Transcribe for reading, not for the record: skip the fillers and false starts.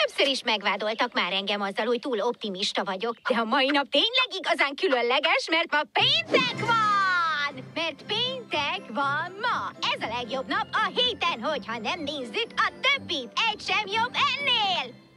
Többször is megvádoltak már engem azzal, hogy túl optimista vagyok. De a mai nap tényleg igazán különleges, mert ma péntek van! Mert péntek van ma. Ez a legjobb nap a héten, hogyha nem nézzük a többit. Egy sem jobb ennél!